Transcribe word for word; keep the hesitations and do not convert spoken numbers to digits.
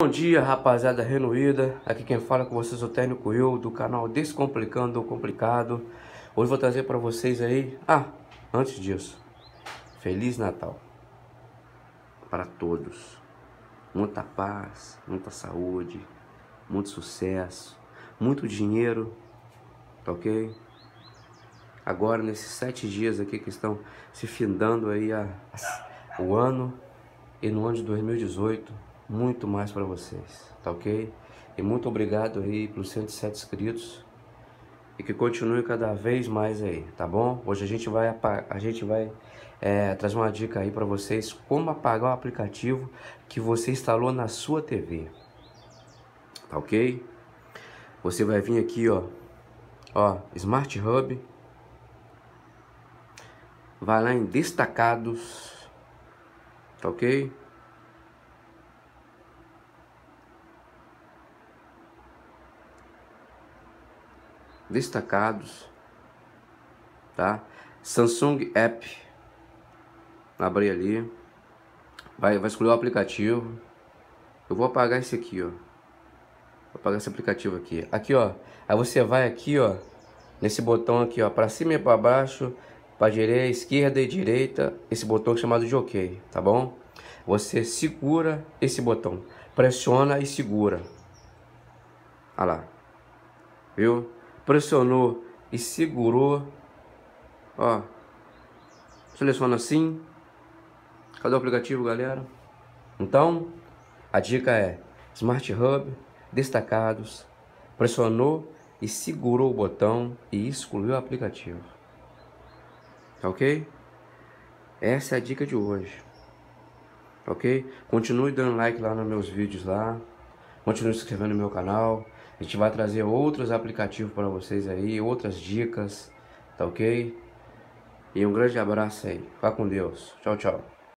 Bom dia, rapaziada reunida. Aqui quem fala com vocês é o Técnico Will, do canal Descomplicando o Complicado. Hoje vou trazer para vocês aí... Ah, antes disso, Feliz Natal para todos. Muita paz, muita saúde, muito sucesso, muito dinheiro, tá ok? Agora, nesses sete dias aqui que estão se findando aí a, a, o ano, e no ano de dois mil e dezoito, muito mais para vocês, tá ok? E muito obrigado aí pelos cento e sete inscritos, e que continue cada vez mais aí, tá bom? Hoje a gente vai, a gente vai é, trazer uma dica aí para vocês, como apagar o aplicativo que você instalou na sua T V, tá ok? Você vai vir aqui, ó, ó, Smart Hub, vai lá em destacados, tá ok? Destacados, tá? Samsung App, abrir ali, vai, vai escolher o aplicativo. Eu vou apagar esse aqui, ó. Vou apagar esse aplicativo aqui. Aqui, ó. Aí você vai aqui, ó, nesse botão aqui, ó, para cima e para baixo, para direita, esquerda e direita, esse botão chamado de OK, tá bom? Você segura esse botão, pressiona e segura. Olha lá, viu? Pressionou e segurou, ó, seleciona assim. Cadê o aplicativo, galera? Então, a dica é Smart Hub, destacados, pressionou e segurou o botão e excluiu o aplicativo, tá ok? Essa é a dica de hoje, ok? Continue dando like lá nos meus vídeos lá, continue se inscrevendo no meu canal. A gente vai trazer outros aplicativos para vocês aí, outras dicas, tá ok? E um grande abraço aí. Vá com Deus. Tchau, tchau.